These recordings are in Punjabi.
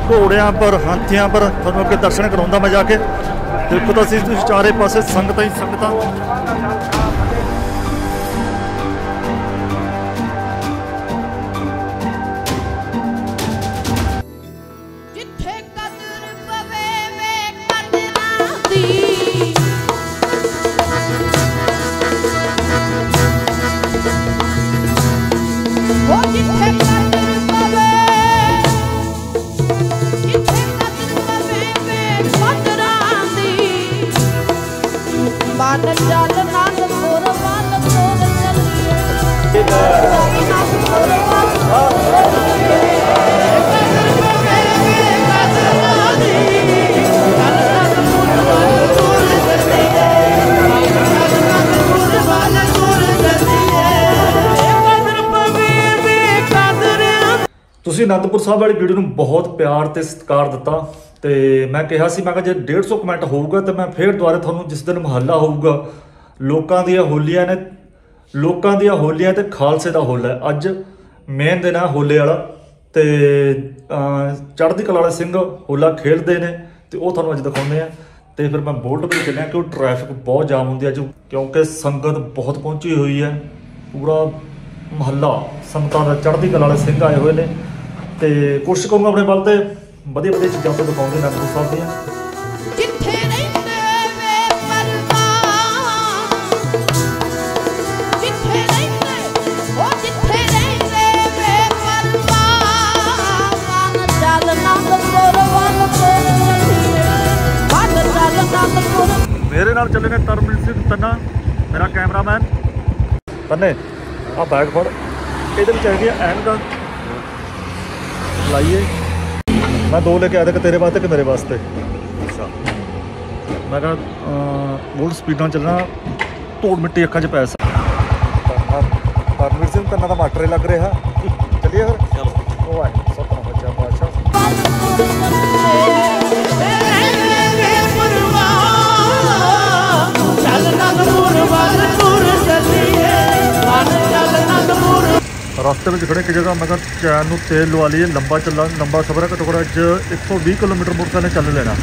घोड़ियां पर हाथियों पर थोड़ा अगे दर्शन कराऊंगा मैं जाके। देखो तो असीं चारे पासे संगत ही संगत। ਤੁਸੀਂ ਅਨੰਦਪੁਰ ਸਾਹਿਬ ਵਾਲੀ ਵੀਡੀਓ ਨੂੰ ਬਹੁਤ ਪਿਆਰ ਤੇ ਸਤਿਕਾਰ ਦਿੱਤਾ ਤੇ ਮੈਂ ਕਿਹਾ ਸੀ, ਮੈਂ ਕਿਹਾ ਜੇ 150 ਕਮੈਂਟ ਹੋਊਗਾ ਤਾਂ ਮੈਂ ਫੇਰ ਦੁਬਾਰਾ ਤੁਹਾਨੂੰ ਜਿਸ ਦਿਨ ਮੁਹੱਲਾ ਹੋਊਗਾ, ਲੋਕਾਂ ਦੀਆਂ ਹੋਲੀਆਂ ਤੇ ਖਾਲਸੇ ਦਾ ਹੋਲਾ ਹੈ। ਅੱਜ ਮੇਨ ਦਿਨ ਹੈ ਹੋਲੇ ਵਾਲਾ ਤੇ ਚੜ੍ਹਦੀ ਕਲਾ ਵਾਲੇ ਸਿੰਘ ਹੋਲਾ ਖੇਡਦੇ ਨੇ ਤੇ ਉਹ ਤੁਹਾਨੂੰ ਅੱਜ ਦਿਖਾਉਂਦੇ ਆ। ਤੇ ਫਿਰ ਮੈਂ ਬੋਲਟ ਤੇ ਚੱਲਿਆ ਕਿ ਉਹ ਟ੍ਰੈਫਿਕ ਬਹੁਤ ਜਾਮ ਹੁੰਦੀ ਅੱਜ, ਕਿਉਂਕਿ ਸੰਗਤ ਬਹੁਤ ਪਹੁੰਚੀ ਹੋਈ ਹੈ। ਪੂਰਾ ਮੁਹੱਲਾ ਸੰਗਤਾਂ ਦਾ ਚੜ੍ਹਦੀ ਕਲਾ ਵਾਲੇ ਸਿੰਘ ਆਏ ਹੋਏ ਨੇ ਤੇ ਕੋਸ਼ਿਸ਼ ਕਰੂੰਗਾ ਆਪਣੇ ਵੱਲ ਤੇ ਵਧੀਆ ਵਧੀਆ ਚੀਜ਼ਾਂ ਤੋਂ ਦਿਖਾਉਂਦੇ ਅਨੰਦਪੁਰ ਸਾਹਿਬ ਦੀਆਂ। मेरे नाल चले ने तरमल सिंह तन्ना, मेरा कैमरामैन। तन्ने आ बैग फड़, ये चाहिए ऐनक लाइए। मैं 2 लेके आया था, तेरे वास्ते कि मेरे वास्ते। अच्छा मैं कहा बहुत स्पीड चलना, धूड़ मिट्टी अखा च पै सकता। तरमल सिंह तन्ना का मास्टर लग रहा। चलिए फिर, चलो वो है सतना बच्चा बादशाह। रास्ते में खड़े की जगह मैं चैन में तेल लवा लीए, लंबा चलना, लंबा सफर है। घट्टो घट्ट 120 किलोमीटर मोटरसाइकिल ने चल लेना।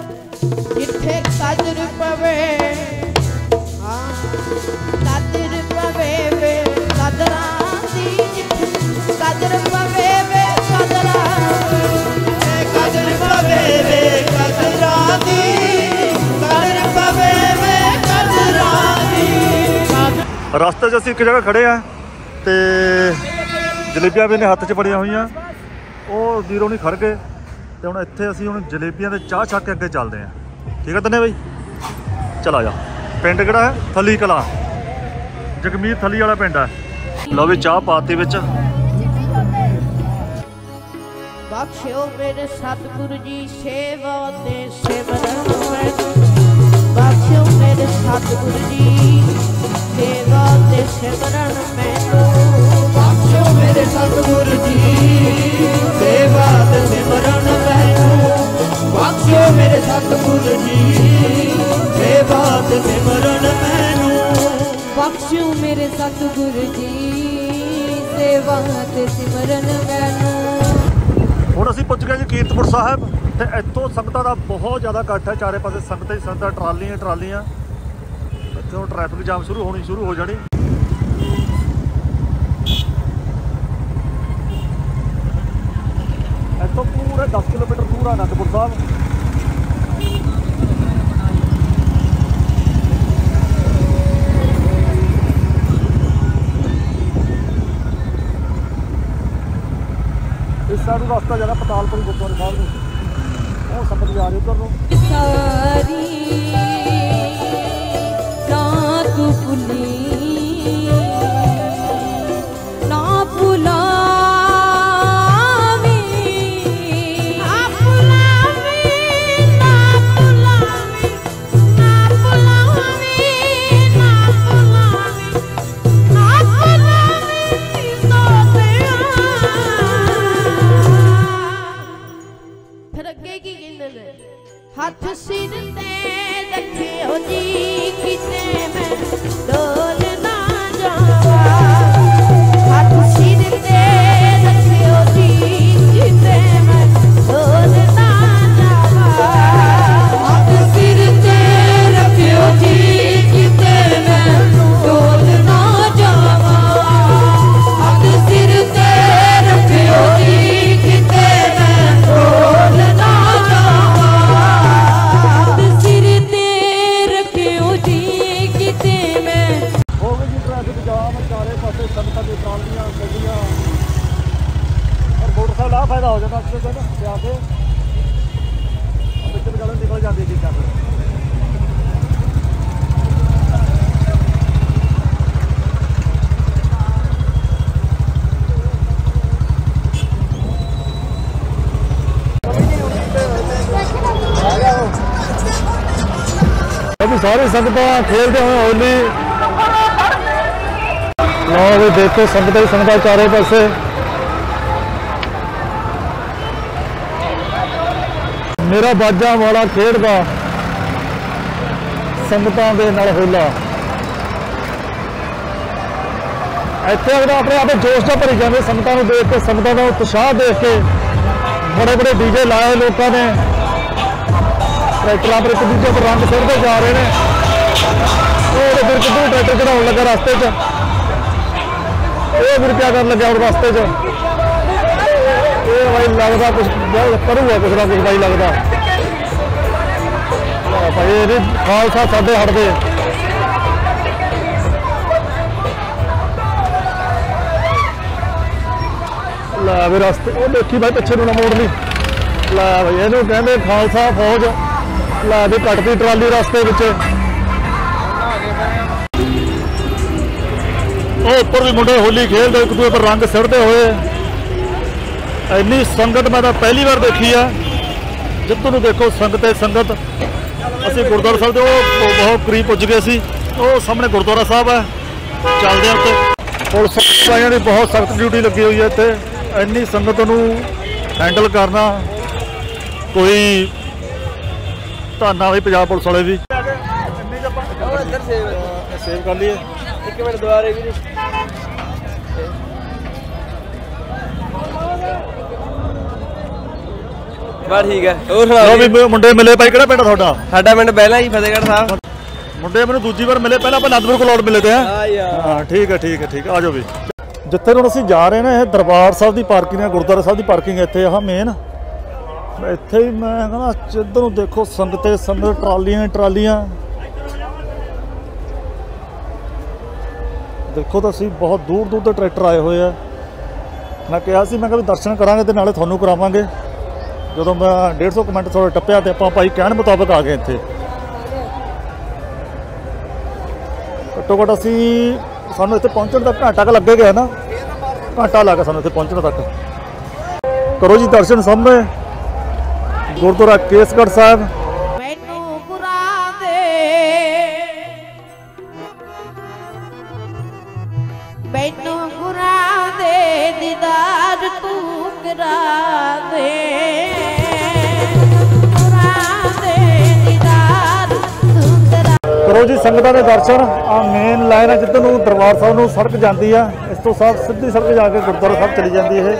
रास्ते च असीं एक जगह खड़े हैं तो जलेबियां भी ने हत्थ च फड़िया हुई, वो वीरों नहीं खड़ गए तो हम इत्थे असीं हुण जलेबियां दे चाह छक के अगे चलते हैं। ठीक है तन्ने भाई, चला जा। पिंड किहड़ा है? थली कला, जगमीर थली वाला पिंड है। लो भी चाह पाती विच। बख्शो मेरे सतगुरु जी सेवा ते सिमरन में, बख्शो मेरे सतगुरु जी सेवा ते सिमरन मैनू, बख्शो मेरे सतगुरु जी सेवा ते सिमरन मैनू, बख्शो मेरे सतगुरु जी सेवा ते सिमरन मैनू, बख्शो मेरे सतगुरु जी सेवा ते सिमरन मैनू। ਹੁਣ ਅਸੀਂ ਪੁੱਜ ਗਏ ਜੀ ਕੀਰਤਪੁਰ ਸਾਹਿਬ ਤੇ ਇੱਥੋਂ ਸੰਗਤਾਂ ਦਾ ਬਹੁਤ ਜ਼ਿਆਦਾ ਇਕੱਠ ਹੈ। ਚਾਰੇ ਪਾਸੇ ਸੰਗਤਾਂ ਹੀ ਸੰਗਤਾਂ, ਟਰਾਲੀਆਂ। ਇੱਥੋਂ ਟ੍ਰੈਫਿਕ ਜਾਮ ਸ਼ੁਰੂ ਹੋ ਜਾਣੀ। ਇੱਥੋਂ ਪੂਰੇ 10 ਕਿਲੋਮੀਟਰ ਦੂਰ ਆ ਅਨੰਦਪੁਰ ਸਾਹਿਬ। इस साइड रास्ता जा रहा पतालपुर गुरुद्वारे साहब में, वो संगत जा रही उधर ਨੂੰ। सारी ना तू भुली ना भुलावी, ना भुलावी, ना भुलावी, ना भुलावी, ना भुलावी, ना भुलावी तो फिर अगे की कहंदे ने, हथ सिर ते रखियो जी किते मैं डोल ना जावा, हथ सिर ते रखियो जी किते मैं डोल निकल जाती चीज़ा सारी संगत खेलते हुए होली लो भी देखो संगत ही संगत चारे पासे मेरा बाजा वाला खेडदा संगतां दे नाल होला इत्थे अपने आप जोश ना भरी जाते संगतां नूं देख के संगतां दा उत्साह देख के बड़े बड़े डीजे लाए लोगों ने ट्रैक्टर पर एक दूजे पर रंग सुटते जा रहे हैं फिर कितने ट्रैक्टर चढ़ाने लगा रास्ते च फिर क्या कर लगे और रास्ते च भाई लगता कुछ करूँगा कुछ ना कुछ भाई लगता भाई ये खालसा साढ़े हटते लै भी रास्ते वो देखी भाई पिछे ना मोड़ ली लै भाई इनू कहते खालसा फौज लै भी कटती ट्राली रास्ते उपर भी मुंडे होली खेलते एक दूसरे पर रंग सिड़ते हुए इन्नी संगत मैं तो पहली बार देखी है जितों देखो संगत संगत असी गुरुद्वारा साहब बहुत करीब पुज गए सी सामने गुरुद्वारा साहब है चलते उत्ते पुलिस वालियां की बहुत सख्त ड्यूटी लगी हुई है इतने इन्नी संगत नूं हैंडल करना कोई धन्ना भी पंजाब पुलिस वाले भी सेव कर लिए एक मिनट दोबारा भी बस ठीक है मुंडे मिले भाई किहड़ा पिंड तुहाडा साडा पिंड पहला ही फतेहगढ़ साहब मुंडे मैंने दूजी बार मिले पहले आप अनंदपुर कोल मिले थे हाँ ठीक है ठीक है ठीक है आ जाओ भी जिथे हुण असीं जा रहे हैं यह दरबार साहब की पार्किंग है गुरुद्वारा साहब की पार्किंग इत्थे आ मेन इत्थे ही मैं कहना जिधर नूं देखो संगते संगत ट्रालियां ट्रालियां देखो तो असीं बहुत दूर दूर तो ट्रैक्टर आए हुए हैं मैं कहा सी मैं भी दर्शन करांगे ते नाले तुहानूं करावांगे जो मैं 150 मिनट थोड़ा टप्पिया तो आप भाई कहने मुताबिक आ गए इत्थे घट्टो घट्ट असी सानूं इत्थे पहुंचण तक घंटा क लगे गया ना घंटा लग गया सानूं इत्थे पहुंचण तक करो जी दर्शन सामने गुरुद्वारा केसगढ़ साहब करो जी संगतां दे दर्शन आ मेन लाइन है जिधर नूं दरबार साहब नूं सड़क जाती है इस तो साफ सीधी सड़क जाके गुरुद्वारा साहब चली जाती है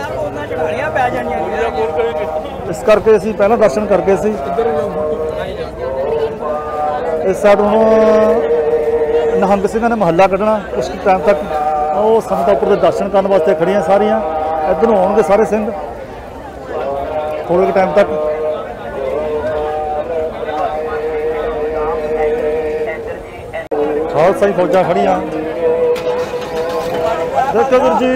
इस करके असीं पहला दर्शन कर गए सी इस साइड हुण निहंग सिंघां ने महल्ला कढ़ना कुछ टाइम तक वो संगतां उपर दे दर्शन करने वास्ते खड़ियां सारियां इधरों आउणगे सारे सिंह थोड़े टाइम तक खालसा ही फौजा खड़ियां देखो वीर जी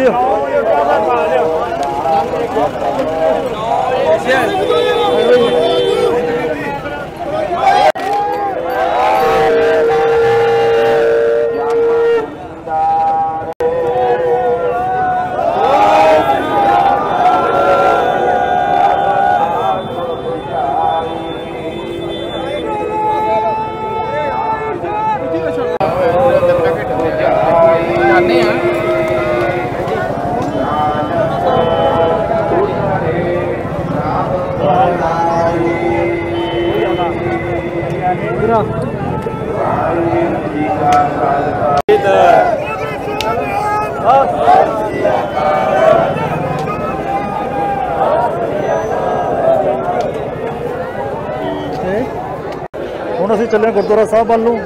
ਹੁਣ ਅਸੀਂ ਚੱਲੇ ਗੁਰਦੁਆਰਾ ਸਾਹਿਬ ਵੱਲ ਨੂੰ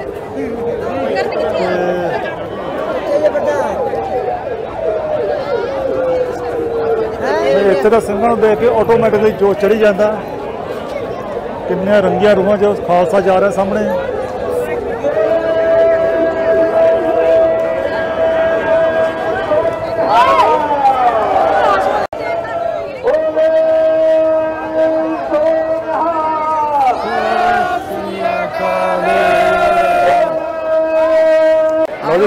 ਇੱਥੇ ਦਾ ਸਿੰਘਾਂ ਨੂੰ ਦੇਖ ਕੇ ਆਟੋਮੈਟਿਕਲੀ ਜੋਸ਼ ਚੜੀ ਜਾਂਦਾ ਕਿੰਨੀਆਂ ਰੰਗੀਆਂ ਰੂਹਾਂ 'ਚ ਖਾਲਸਾ ਜਾ ਰਿਹਾ ਸਾਹਮਣੇ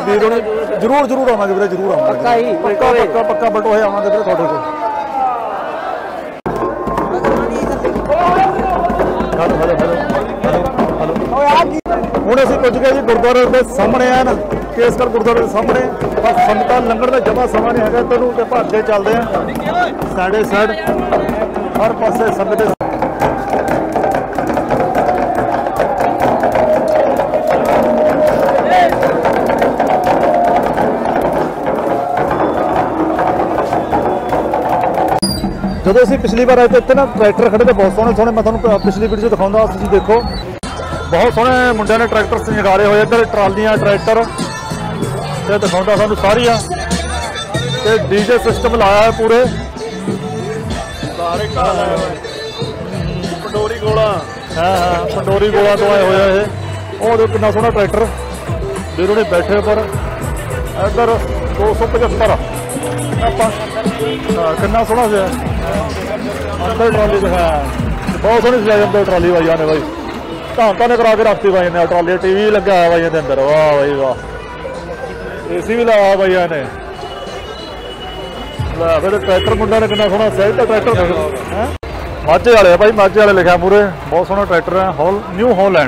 ਵੀਰ ਹੋਣੀ ਜ਼ਰੂਰ ਆਵਾਂਗੇ ਵੀਰੇ, ਜ਼ਰੂਰ ਆਵਾਂਗੇ। ਪੱਕਾ ਬਲਟੋ ਹੋਏ ਆਵਾਂਗੇ ਵੀਰੇ ਤੁਹਾਡੇ ਕੋਲ। ਹੁਣ ਅਸੀਂ ਪੁੱਜ ਗਏ ਜੀ ਗੁਰਦੁਆਰੇ ਦੇ ਸਾਹਮਣੇ ਆ ਨਾ, ਕੇਸਗੜ੍ਹ ਗੁਰਦੁਆਰੇ ਦੇ ਸਾਹਮਣੇ। ਬਸ ਸੰਗਤਾਂ ਲੰਘਣ ਦਾ ਜਮਾ ਸਮਾਂ ਨਹੀਂ ਹੈਗਾ ਤੈਨੂੰ, ਤੇ ਭੱਜਦੇ ਚੱਲਦੇ ਆ ਸਾਈਡੇ ਸਾਈਡ ਹਰ ਪਾਸੇ ਸੰਗਤ। ਜਦੋਂ ਅਸੀਂ ਪਿਛਲੀ ਵਾਰ ਆਏ ਤੇ ਇੱਥੇ ਨਾ ਟਰੈਕਟਰ ਖੜੇ ਤੇ ਬਹੁਤ ਸੋਹਣੇ ਮੈਂ ਤੁਹਾਨੂੰ ਪਿਛਲੀ ਵੀਡੀਓ ਦਿਖਾਉਂਦਾ, ਤੁਸੀਂ ਦੇਖੋ ਬਹੁਤ ਸੋਹਣੇ ਮੁੰਡਿਆਂ ਨੇ ਟਰੈਕਟਰ ਸੰਗਾਰੇ ਹੋਏ, ਇੱਧਰ ਟਰਾਲੀਆਂ ਟਰੈਕਟਰ ਤੇ ਦਿਖਾਉਂਦਾ ਸਾਨੂੰ ਸਾਰੀਆਂ, ਤੇ ਡੀਜੇ ਸਿਸਟਮ ਲਾਇਆ ਹੈ ਪੂਰੇ। ਪੰਡੋਰੀ ਗੋਲਾ, ਹਾਂ ਪੰਡੋਰੀ ਗੋਲਾ ਤੋਂ ਆਏ ਹੋਇਆ ਇਹ। ਉਹ ਦੇਖੋ ਕਿੰਨਾ ਸੋਹਣਾ ਟਰੈਕਟਰ ਵੀਰੋਂ ਨੇ ਬੈਠੇ ਪਰ। ਇੱਧਰ 275 ਆਪਾਂ ਕਿੰਨਾ ਸੋਹਣਾ ਸੀ ਅੰਦਰ ਟਰਾਲੀ ਦਿਖਾਇਆ, ਬਹੁਤ ਸੋਹਣੀ ਸਜਾਈ ਅੰਦਰ ਟਰਾਲੀ ਬਾਈਆਂ ਨੇ ਬਾਈ, ਧਾਂਤਾਂ ਨੇ ਕਰਾ ਕੇ ਰੱਖਤੀ ਬਾਈ ਨੇ ਟਰਾਲੀ। TV ਲੱਗਾ ਹੋਇਆ ਬਾਈਆਂ ਦੇ ਅੰਦਰ, ਵਾਹ ਬਾਈ ਵਾਹ। AC ਵੀ ਲਾਇਆ ਬਾਈਆਂ ਨੇ। ਲੈ ਫਿਰ ਟਰੈਕਟਰ ਮੁੰਡਾ ਨੇ ਕਿੰਨਾ ਸੋਹਣਾ ਸਹਿਜ ਦਾ ਟਰੈਕਟਰ ਹੈ, ਮਾਝੇ ਵਾਲੇ ਆ ਭਾਈ, ਮਾਝੇ ਵਾਲੇ ਲਿਖਿਆ ਮੂਰੇ, ਬਹੁਤ ਸੋਹਣਾ ਟਰੈਕਟਰ ਹੈ। New Holland.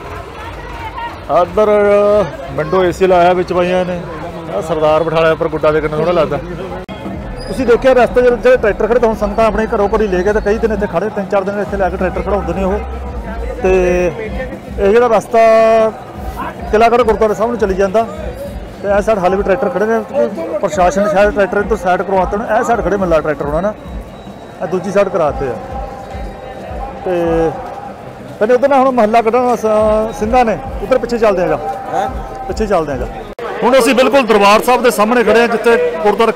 ਇੱਧਰ ਵਿੰਡੋ AC ਲਾਇਆ ਵਿੱਚ ਬਾਈਆਂ ਨੇ। ਸਰਦਾਰ ਬਿਠਾਲਿਆ ਉੱਪਰ ਗੁੱਡਾ ਦੇ, ਕਿੰਨਾ ਸੋਹਣਾ ਲੱਗਦਾ। ਤੁਸੀਂ ਦੇਖਿਆ ਰਸਤੇ ਜਿਹੜੇ ਟਰੈਕਟਰ ਖੜੇ ਤਾਂ ਹੁਣ ਸੰਗਤਾਂ ਆਪਣੇ ਘਰੋਂ ਘਰੀ ਲੈ ਕੇ ਤੇ ਕਈ ਦਿਨ ਇੱਥੇ ਖੜੇ, 3-4 ਦਿਨ ਇੱਥੇ ਲੈ ਕੇ ਟਰੈਕਟਰ ਖੜਾਉਂਦੇ ਨੇ ਉਹ। ਤੇ ਇਹ ਜਿਹੜਾ ਰਸਤਾ ਕਿਲ੍ਹਾਗੜ੍ਹ ਗੁਰਦੁਆਰੇ ਸਾਹਿਬ ਨੂੰ ਚਲੀ ਜਾਂਦਾ, ਤੇ ਇਹ ਸਾਈਡ ਹਾਲੇ ਵੀ ਟਰੈਕਟਰ ਖੜੇ ਨੇ। ਪ੍ਰਸ਼ਾਸਨ ਨੇ ਸ਼ਾਇਦ ਟਰੈਕਟਰ ਇੱਧਰ ਸਾਈਡ ਕਰਵਾਤੇ ਨੇ, ਇਹ ਸਾਈਡ ਖੜੇ ਮਿਲਦਾ ਟਰੈਕਟਰ ਉਹਨਾਂ ਨੇ, ਇਹ ਦੂਜੀ ਸਾਈਡ ਕਰਾਤੇ ਆ। ਤੇ ਕਹਿੰਦੇ ਉੱਧਰ ਨਾ ਹੁਣ ਮਹੱਲਾ ਕੱਢਣ ਸਿੰਘਾਂ ਨੇ, ਉੱਧਰ ਪਿੱਛੇ ਚੱਲਦੇ ਹੈਗਾ, ਪਿੱਛੇ ਚੱਲਦੇ ਹੈਗਾ। ਹੁਣ ਅਸੀਂ ਬਿਲਕੁਲ ਦਰਬਾਰ ਸਾਹਿਬ ਦੇ ਸਾਹਮਣੇ ਖੜੇ ਹਾਂ, ਜਿੱਥੇ ਗੁਰਦੁਆਰਾ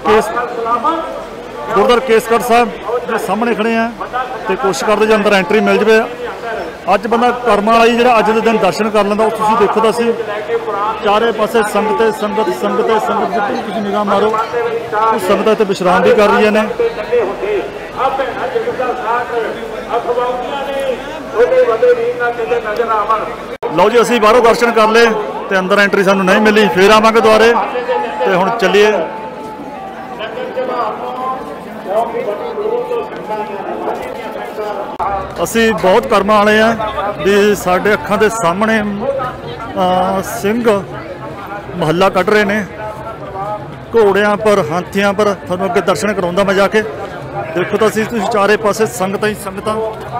ਕੇਸਗੜ੍ਹ ਸਾਹਿਬ ਦੇ ਸਾਹਮਣੇ ਖੜੇ ਹਾਂ, ਤੇ ਕੋਸ਼ਿਸ਼ ਕਰਦੇ ਜੇ ਅੰਦਰ ਐਂਟਰੀ ਮਿਲ ਜਾਵੇ। ਅੱਜ ਬੰਦਾ ਕਰਮਾਂ ਵਾਲਾ ਜਿਹੜਾ ਅੱਜ ਦੇ ਦਿਨ ਦਰਸ਼ਨ ਕਰ ਲੈਂਦਾ। ਉਹ ਤੁਸੀਂ ਦੇਖੋ ਤਾਂ ਅਸੀਂ ਚਾਰੇ ਪਾਸੇ ਸੰਗਤ ਜਿੱਥੇ ਤੁਸੀਂ ਨਿਗਾਹ ਮਾਰੋ, ਉਹ ਸੰਗਤਾਂ ਇੱਥੇ ਵਿਸ਼ਰਾਮ ਵੀ ਕਰ ਰਹੀਆਂ ਨੇ। ਲਓ ਜੀ ਅਸੀਂ ਬਾਹਰੋਂ ਦਰਸ਼ਨ ਕਰ ਲਏ ਤੇ ਅੰਦਰ ਐਂਟਰੀ ਸਾਨੂੰ ਨਹੀਂ ਮਿਲੀ, ਫੇਰ ਆਵਾਂਗੇ ਦੁਆਰੇ। ਤੇ ਹੁਣ ਚੱਲੀਏ। ਅਸੀਂ ਬਹੁਤ ਕਰਮਾਂ ਵਾਲੇ ਆ ਵੀ ਸਾਡੇ ਅੱਖਾਂ ਦੇ ਸਾਹਮਣੇ ਸਿੰਘ ਮਹੱਲਾ ਕੱਢ ਰਹੇ ਨੇ, ਘੋੜਿਆਂ ਪਰ, ਹਾਥੀਆਂ ਪਰ। ਤੁਹਾਨੂੰ ਅੱਗੇ ਦਰਸ਼ਨ ਕਰਾਉਂਦਾ ਮੈਂ ਜਾ ਕੇ। ਦੇਖੋ ਤਾਂ ਅਸੀਂ ਤੁਸੀਂ ਚਾਰੇ ਪਾਸੇ ਸੰਗਤਾਂ ਹੀ ਸੰਗਤਾਂ।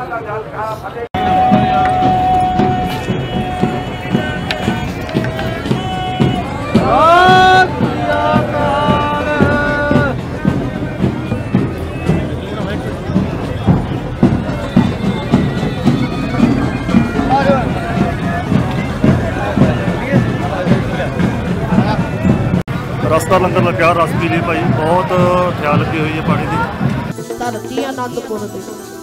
ਰਸਤਾ ਲੰਗਰ ਲੱਗਿਆ, ਰਸ ਪੀ ਲਈ ਭਾਈ, ਬਹੁਤ ਖਿਆਲ ਲੱਗੀ ਹੋਈ ਹੈ ਪਾਣੀ ਦੀ। ਧਰਤੀ ਆਨੰਦਪੁਰ ਦੀ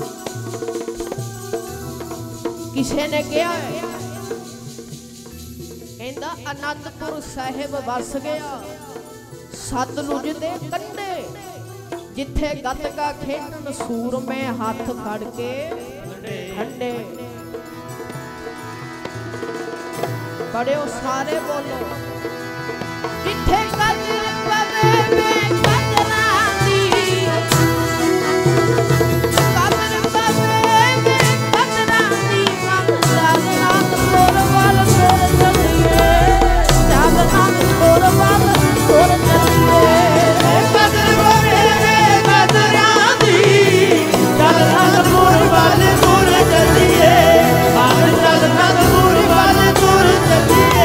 ਕਿਸੇ ਨੇ ਕਿਹਾ, ਕਹਿੰਦਾ ਆਨੰਦਪੁਰ ਸਾਹਿਬ ਵਸ ਗਿਆ ਸਤਲੁਜ ਦੇ ਕੰਢੇ, ਜਿੱਥੇ ਗੱਤਕਾ ਖੇਡਣ ਸੂਰਮੇ ਹੱਥ ਫੜ ਕੇ ਠੰਡੇ। ਪੜਿਓ ਸਾਰੇ ਬੋਲੋ, ਜਿੱਥੇ ਕਦਰ ਪਵੇ ਮੈਂ ਕਦਰਾਂ ਦੀ, ਕਦਰ ਪਵੇ ਮੈਂ ਕਦਰਾਂ ਦੀ। ਆਨੰਦਪੁਰ ਵੱਲ ਤੁਰ ਚੱਲੀਏ, ਆਨੰਦਪੁਰ ਵੱਲ ਤੁਰ ਚੱਲੀਏ। ਕਦਰ ਪਵੇ ਮੈਂ ਕਦਰਾਂ ਦੀ, ਆਨੰਦਪੁਰ ਵੱਲ ਤੁਰ ਚੱਲੀਏ, ਆਨੰਦਪੁਰ ਵੱਲ ਤੁਰ ਚੱਲੀਏ।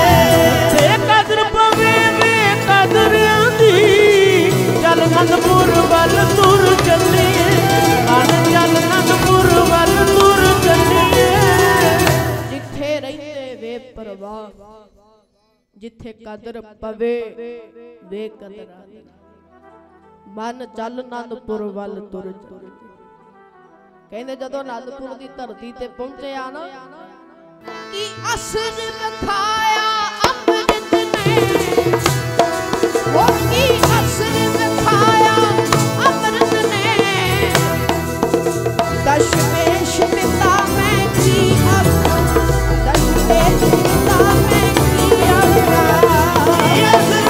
ਆਨੰਦਪੁਰ ਵੱਲ ਤੁਰ ਚੱਲੀਏ, ਆਨੰਦਪੁਰ ਵੱਲ ਤੁਰ ਚੱਲੀਏ। ਜਿੱਥੇ ਰਹਿੰਦੇ ਵੇ ਪਰਵਾਹ, ਜਿੱਥੇ ਕਦਰ ਪਵੇ ਵੇ ਕਦਰਾਂ ਦੀ। ਮਨ ਚੱਲ ਆਨੰਦਪੁਰ ਵੱਲ ਤੁਰ ਚੱਲੀਏ। ਕਹਿੰਦੇ ਜਦੋਂ ਆਨੰਦਪੁਰ ਦੀ ਧਰਤੀ ਤੇ ਪਹੁੰਚਿਆ ਨਾ, ਕੀ ਅਸਰ ਵਿਖਾਇਆ ਅੰਮ੍ਰਿਤ ਨੇ, ਉਹ ਕੀ ਅਸਰ ਵਿਖਾਇਆ ਅੰਮ੍ਰਿਤ ਨੇ। ਦਸ਼ਮੇਸ਼ ਪਿਤਾ ਮੈਂ ਕੀ ਆਖਾਂ, ਦਸ਼ਮੇਸ਼ ਪਿਤਾ ਮੈਂ ਕੀ ਆਖਾਂ।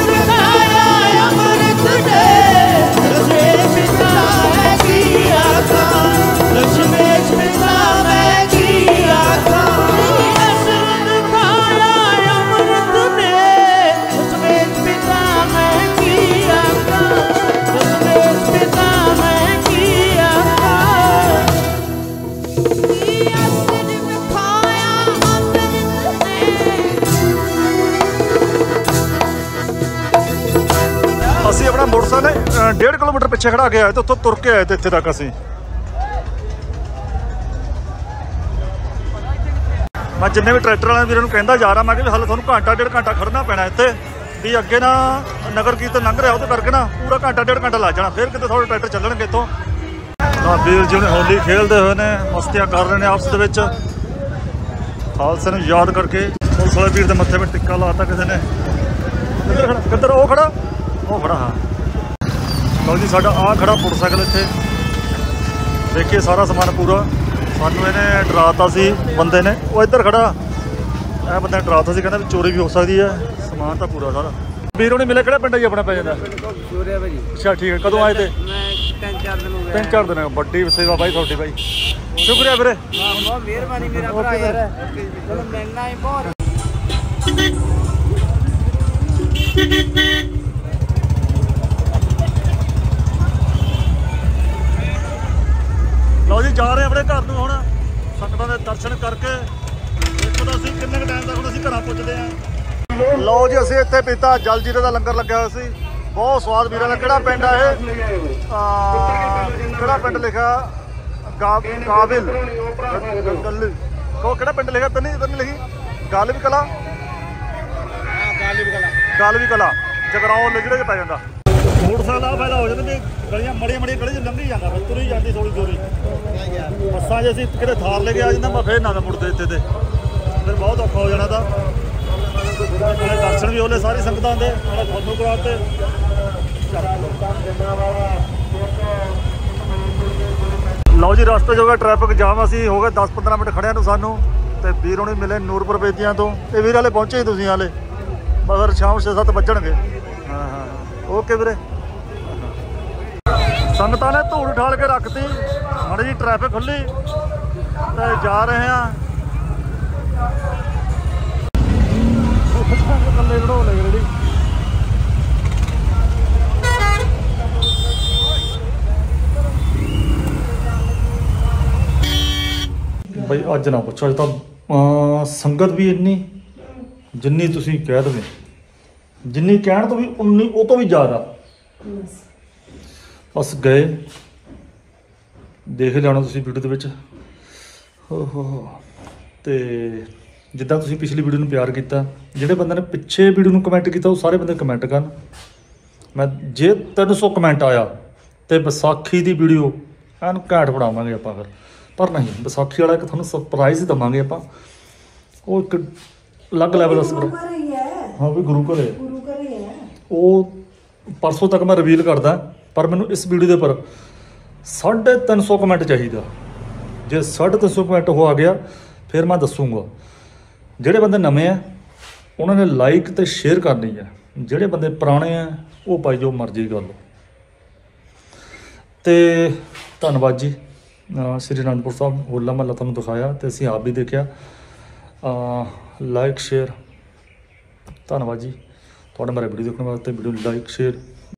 ਅਸੀਂ ਆਪਣਾ ਮੋਟਰਸਾਈਕਲ 1.5 ਕਿਲੋਮੀਟਰ ਪਿੱਛੇ ਖੜਾ ਕੇ ਆਏ ਤੇ ਉੱਥੋਂ ਤੁਰ ਕੇ ਆਏ ਤੇ ਇੱਥੇ ਤੱਕ ਅਸੀਂ। ਮੈਂ ਜਿੰਨੇ ਵੀ ਟਰੈਕਟਰ ਵਾਲੇ ਵੀਰਾਂ ਨੂੰ ਕਹਿੰਦਾ ਜਾ ਰਿਹਾ ਮੈਂ ਕਿ ਹਾਲੇ ਤੁਹਾਨੂੰ ਘੰਟਾ 1.5 ਘੰਟਾ ਖੜਨਾ ਪੈਣਾ ਇੱਥੇ ਵੀ ਅੱਗੇ ਨਾ ਨਗਰ ਕੀਰਤਨ ਲੰਘ ਰਿਹਾ ਉਹਦੇ ਕਰਕੇ ਨਾ ਪੂਰਾ ਘੰਟਾ 1.5 ਘੰਟਾ ਲੱਗ ਜਾਣਾ ਫਿਰ ਕਿਤੇ ਥੋੜੇ ਟਰੈਕਟਰ ਚੱਲਣਗੇ ਇੱਥੋਂ। ਵੀਰ ਜੀ ਨੇ ਹੋਲੀ ਖੇਲਦੇ ਹੋਏ ਨੇ ਮਸਤੀਆਂ ਕਰ ਰਹੇ ਨੇ ਆਪਸ ਦੇ ਵਿੱਚ ਖਾਲਸੇ ਨੂੰ ਯਾਦ ਕਰਕੇ। ਪੁਲਿਸ ਵਾਲੇ ਵੀਰ ਦੇ ਮੱਥੇ 'ਤੇ ਟਿੱਕਾ ਲਾਤਾ ਕਿਸੇ ਨੇ। ਕਿੱਧਰ ਉਹ ਖੜਾ ਹਾਂ। ਲਓ ਜੀ ਸਾਡਾ ਆਹ ਖੜਾ ਮੋਟਰਸਾਈਕਲ ਇੱਥੇ ਦੇਖੀਏ ਸਾਰਾ ਸਮਾਨ ਪੂਰਾ। ਸਾਨੂੰ ਇਹਨੇ ਡਰਾਤਾ ਸੀ ਬੰਦੇ ਨੇ, ਉਹ ਇੱਧਰ ਖੜਾ ਇਹ ਬੰਦੇ ਨੇ ਡਰਾਤਾ ਸੀ ਕਹਿੰਦਾ ਵੀ ਚੋਰੀ ਵੀ ਹੋ ਸਕਦੀ ਹੈ। ਸਮਾਨ ਤਾਂ ਪੂਰਾ ਸਾਰਾ। ਵੀਰ ਹੋਣੀ ਮਿਲੇ ਕਿਹੜਾ ਪਿੰਡ ਜੀ ਆਪਣਾ ਪੈ ਜਾਂਦਾ? ਅੱਛਾ ਠੀਕ ਹੈ। ਕਦੋਂ ਆਏ ਤੇ? 3-4 ਦਿਨ। ਵੱਡੀ ਸੇਵਾ ਬਾਈ ਤੁਹਾਡੀ ਬਾਈ, ਸ਼ੁਕਰੀਆ ਵੀਰੇ। ਬਹੁਤ ਮਿਹਰਬਾਨੀ ਮੇਰਾ ਭਰਾ ਯਾਰ, ਚਲੋ ਮਿਲਣਾ ਹੀ ਬਹੁਤ। ਲਓ ਜੀ ਜਾ ਰਹੇ ਆਪਣੇ ਘਰ ਨੂੰ ਹੁਣ ਸੰਗਤਾਂ ਦੇ ਦਰਸ਼ਨ ਕਰਕੇ। ਦੇਖੋ ਤਾਂ ਅਸੀਂ ਕਿੰਨੇ ਕੁ ਟਾਈਮ ਤੱਕ ਹੁਣ ਅਸੀਂ ਘਰਾਂ ਪੁੱਜਦੇ ਹਾਂ। ਲਓ ਜੀ ਅਸੀਂ ਇੱਥੇ ਪੀਤਾ ਜਲ ਜੀਰੇ ਦਾ ਲੰਗਰ ਲੱਗਿਆ ਹੋਇਆ ਸੀ, ਬਹੁਤ ਸਵਾਦ ਵੀਰਾਂ ਦਾ। ਕਿਹੜਾ ਪਿੰਡ ਆ ਇਹ? ਕਿਹੜਾ ਪਿੰਡ ਲਿਖਿਆ? ਕਾਬਿਲ ਗੱਲ। ਉਹ ਕਿਹੜਾ ਪਿੰਡ ਲਿਖਿਆ? ਤੈਨੂੰ ਲਿਖੀ ਗਾਲਵੀ ਕਲਾ। ਗਾਲਵੀ ਕਲਾ ਜਗਰਾਉਂ ਜਿਹੜੇ 'ਚ ਪੈ ਜਾਂਦਾ। ਮੋਟਰਸਾਈਕਲ ਦਾ ਫਾਇਦਾ ਹੋ ਜਾਂਦਾ ਵੀ ਗਲੀਆਂ ਮੜੀਆਂ ਗਲੀ 'ਚ ਲੰਘੀ ਜਾਂਦਾ, ਤੁਰੀ ਜਾਂਦੀ ਥੋੜੀ। ਬੱਸਾਂ 'ਚ ਅਸੀਂ ਕਿਤੇ ਥਾਰ ਲੈ ਕੇ ਆ ਜਾਂਦਾ ਮੈਂ ਫਿਰ ਨਾ ਮੁੜਦੇ ਇੱਥੇ ਤੇ ਫਿਰ ਬਹੁਤ ਔਖਾ ਹੋ ਜਾਣਾ। ਤਾਂ ਦਰਸ਼ਨ ਵੀ ਹੋਲੇ ਸਾਰੀ ਸੰਗਤਾਂ ਦੇ ਨਾਲੇ ਤੁਹਾਨੂੰ ਕਰਾਤੇ। ਲਓ ਜੀ ਰਸਤੇ 'ਚ ਹੋ ਗਿਆ ਟ੍ਰੈਫਿਕ ਜਾਮ। ਅਸੀਂ ਹੋ ਗਏ 10-15 ਮਿੰਟ ਖੜਿਆਂ ਨੂੰ ਸਾਨੂੰ। ਤੇ ਵੀਰ ਹੁਣੀ ਮਿਲੇ ਨੂਰਪੁਰ ਬੇਦੀਆਂ ਤੋਂ। ਇਹ ਵੀਰ ਹਾਲੇ ਪਹੁੰਚੇ ਹੀ ਤੁਸੀਂ ਹਾਲੇ ਬਸ ਸ਼ਾਮ 6-7 ਵੱਜਣਗੇ। ਹਾਂ ਓਕੇ ਵੀਰੇ। ਸੰਗਤਾਂ ਨੇ ਧੂੜ ਠਾਲ ਕੇ ਰੱਖਤੀ, ਮਾੜੀ ਜੀ ਟ੍ਰੈਫਿਕ ਖੁੱਲੀ ਤੇ ਜਾ ਰਹੇ ਹਾਂ। ਕੱਲੇ ਲੜੋ ਲੈ ਰੇੜੀ। ਬਈ ਅੱਜ ਨਾ ਪੁੱਛੋ, ਅੱਜ ਤਾਂ ਸੰਗਤ ਵੀ ਇੰਨੀ ਜਿੰਨੀ ਤੁਸੀਂ ਕਹਿ ਦੇਵੇ, ਜਿੰਨੀ ਕਹਿਣ ਤੋਂ ਵੀ ਉਨੀ ਉਹ ਤੋਂ ਵੀ ਜ਼ਿਆਦਾ। ਬਸ ਗਏ ਦੇਖ ਲਿਆਉਣਾ ਤੁਸੀਂ ਵੀਡੀਓ ਦੇ ਵਿੱਚ। ਤੇ ਜਿੱਦਾਂ ਤੁਸੀਂ ਪਿਛਲੀ ਵੀਡੀਓ ਨੂੰ ਪਿਆਰ ਕੀਤਾ, ਜਿਹੜੇ ਬੰਦੇ ਨੇ ਪਿੱਛੇ ਵੀਡੀਓ ਨੂੰ ਕਮੈਂਟ ਕੀਤਾ ਉਹ ਸਾਰੇ ਬੰਦੇ ਕਮੈਂਟ ਕਰਨ। ਮੈਂ ਜੇ 300 ਕਮੈਂਟ ਆਇਆ ਤੇ ਵਿਸਾਖੀ ਦੀ ਵੀਡੀਓ ਐਨ ਘੈਂਟ ਬਣਾਵਾਂਗੇ ਆਪਾਂ ਫਿਰ। ਪਰ ਨਹੀਂ, ਵਿਸਾਖੀ ਵਾਲਾ ਇੱਕ ਤੁਹਾਨੂੰ ਸਰਪ੍ਰਾਈਜ਼ ਦੇਵਾਂਗੇ ਆਪਾਂ, ਉਹ ਇੱਕ ਅਲੱਗ ਲੈਵਲ ਦਾ ਸਰਪ੍ਰਾਈਜ਼। ਹਾਂ ਵੀ ਗੁਰੂ ਘਰ ਹੈ ਉਹ, ਪਰਸੋਂ ਤੱਕ ਮੈਂ ਰਿਵੀਲ ਕਰਦਾ। ਪਰ ਮੈਨੂੰ ਇਸ ਵੀਡੀਓ ਦੇ ਉੱਪਰ 350 ਕਮੈਂਟ ਚਾਹੀਦਾ। ਜੇ 350 ਕਮੈਂਟ ਹੋ ਆ ਗਿਆ ਫਿਰ ਮੈਂ ਦੱਸੂਗਾ। ਜਿਹੜੇ ਬੰਦੇ ਨਵੇਂ ਆ ਉਹਨਾਂ ਨੇ ਲਾਈਕ ਤੇ ਸ਼ੇਅਰ ਕਰਨੀ ਹੈ, ਜਿਹੜੇ ਬੰਦੇ ਪੁਰਾਣੇ ਆ ਉਹ ਭਾਈ ਜੋ ਮਰਜ਼ੀ ਕਰ ਲਓ। ਤੇ ਧੰਨਵਾਦ ਜੀ। ਸ੍ਰੀ ਅਨੰਦਪੁਰ ਸਾਹਿਬ ਹੋਲਾ ਮਹੱਲਾ ਤੁਹਾਨੂੰ ਦਿਖਾਇਆ ਤੇ ਅਸੀਂ ਆਪ ਵੀ ਦੇਖਿਆ। ਲਾਈਕ ਸ਼ੇਅਰ, ਧੰਨਵਾਦ ਜੀ ਤੁਹਾਡਾ ਮੇਰਾ ਵੀਡੀਓ ਦੇਖਣ ਵਾਸਤੇ। Video like share